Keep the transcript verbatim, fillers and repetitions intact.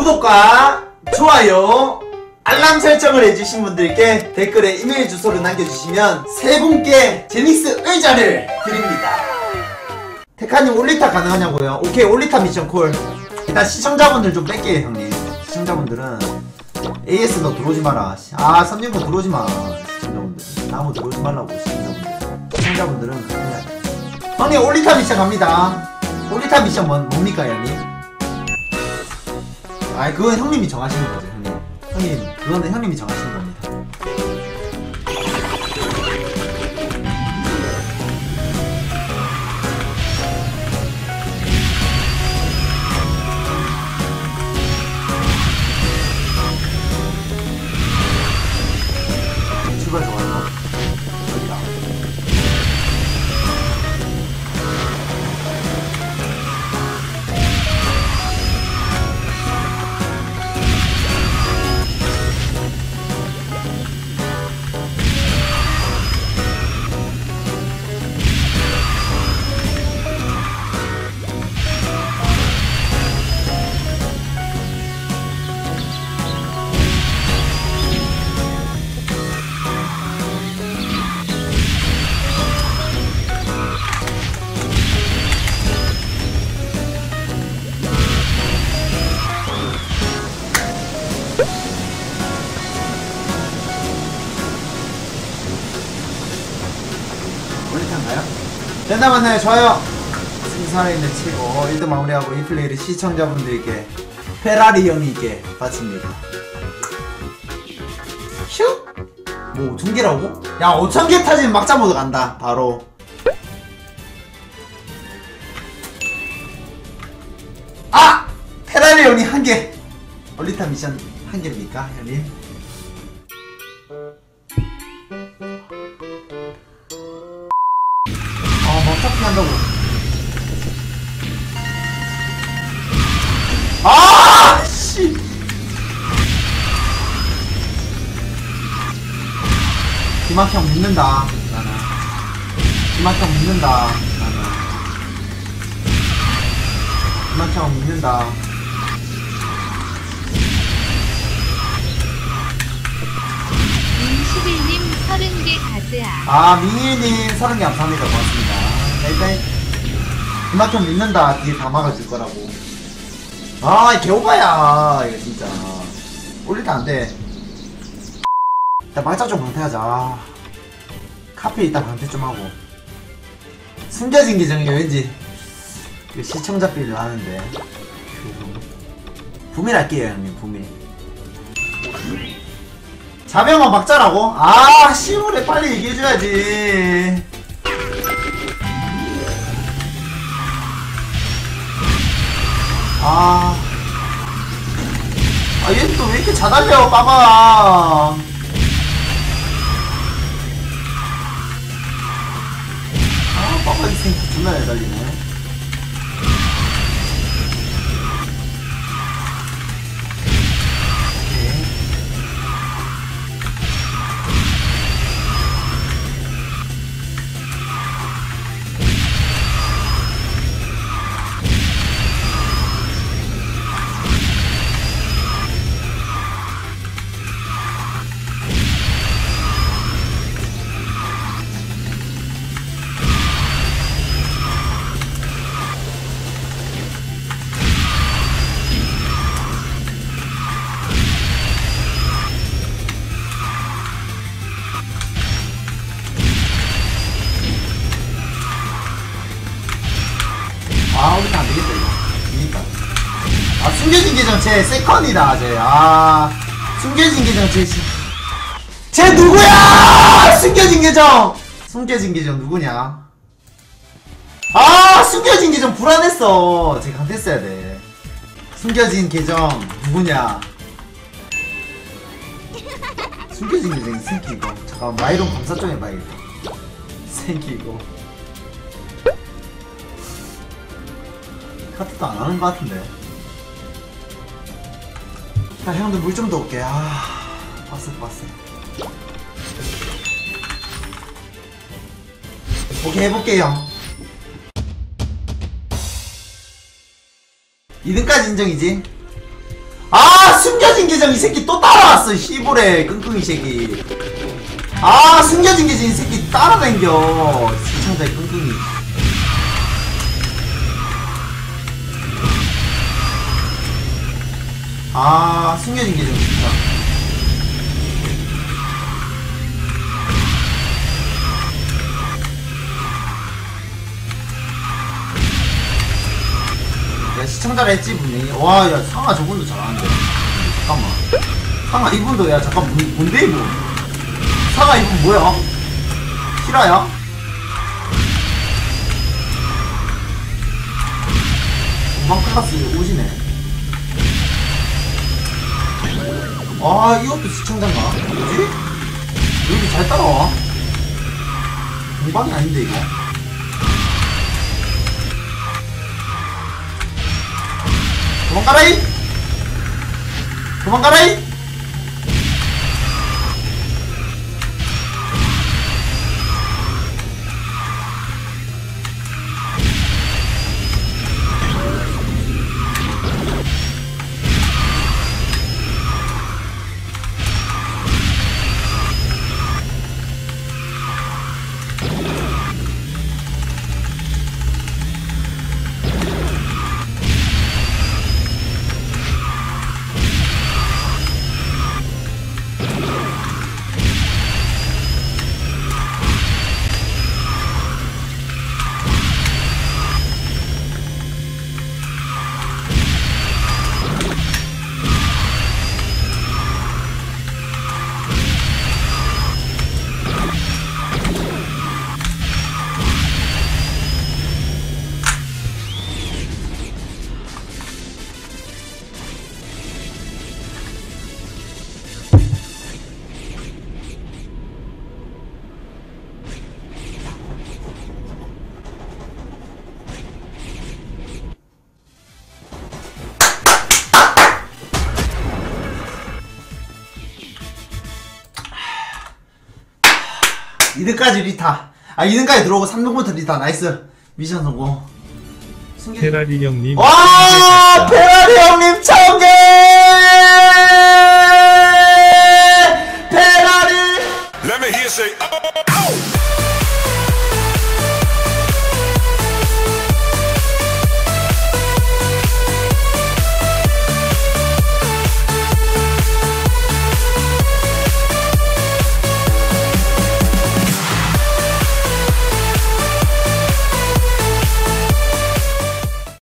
구독과 좋아요 알람 설정을 해주신 분들께 댓글에 이메일 주소를 남겨주시면 세 분께 제닉스 의자를 드립니다. 테카님 올리타 가능하냐고요? 오케이, 올리타 미션 콜. 일단 시청자분들 좀 뺄게요 형님. 시청자분들은 에이에스 너 들어오지 마라. 아 삼년분 들어오지 마. 시청자분들 나무 들어오지 말라고. 시청자분들 시청자분들은 그냥 형님 올리타 미션 갑니다. 올리타 미션 뭐, 뭡니까 형님? 아이 그건 형님이 정하시는 거죠 형님. 형님 그거는 형님이 정하시는 겁니다. 출발 좋아요. 여기다. 된다 맞나요? 좋아요. 살아있는 치고 일 등 마무리하고 이 플레이를 시청자분들께 페라리 형님께 바칩니다. 슉! 뭐 오천 개라고? 야 오천 개 타지면 막자 모드 간다 바로. 아! 페라리 형님 한 개. 올리타 미션 한 개입니까 형님? 어차피 한다고. 아! 씨! 김학형 믿는다 나는. 김학형 믿는다 나는. 김학형 믿는다. 민십일님 서른 개 가즈아. 아 민일님 서른 개 감사합니다. 고맙습니다. 일단 김학형 믿는다. 뒤에 다 막아줄 거라고. 아 개오바야 이거 진짜. 올리다 안돼. 일단 말자 좀 강퇴하자. 아, 카페 이따 강퇴 좀 하고. 숨겨진 계정이 왠지 시청자 빌을 하는데. 부밀 할게요 형님. 부밀 자명아 막자라고? 아 시골에 빨리 얘기해줘야지. 아, 아, 얘는 또 왜 이렇게 잘 달려, 빠바. 아, 빠바 이 새끼 존나 잘 달리네. 아, 우리 안되겠다, 이거. 그니까. 아, 숨겨진 계정 제 세컨이다, 제. 아, 숨겨진 계정 제, 제 누구야! 숨겨진 계정! 숨겨진 계정 누구냐? 아, 숨겨진 계정 불안했어. 제가 강퇴했어야 돼. 숨겨진 계정 누구냐? 숨겨진 계정 이 새끼 이거. 잠깐만, 마이론 검사 좀 해봐야겠다. 새끼 이거. 카트도 안 하는 것 같은데. 야, 형들 물 좀 더 올게. 아, 빡세, 빡세. 오케이, 해볼게요. 이 등까지 인정이지? 아 숨겨진 계정 이 새끼 또 따라왔어. 시골에 끙끙이 새끼. 아 숨겨진 계정 이 새끼 따라다녀. 시청자의 끙끙이. 아 숨겨진 계정 진짜. 야 시청자라 했지 분명히. 와야 상아 저분도 잘하는데. 잠깐만 상아 이분도 야 잠깐 뭐, 뭔데 이분. 상아 이분 뭐야? 실화야? 금방 클라스 오지네. 아 이것도 시청자인가? 뭐지? 왜 이렇게 잘 따라와? 공방이 아닌데 이거. 도망가라이! 도망가라이! 이 등까지 리타. 아 이 등까지 들어오고 삼 등부터 리타. 나이스. 미션 성공. 페라리 형님 와 페라리 형님 천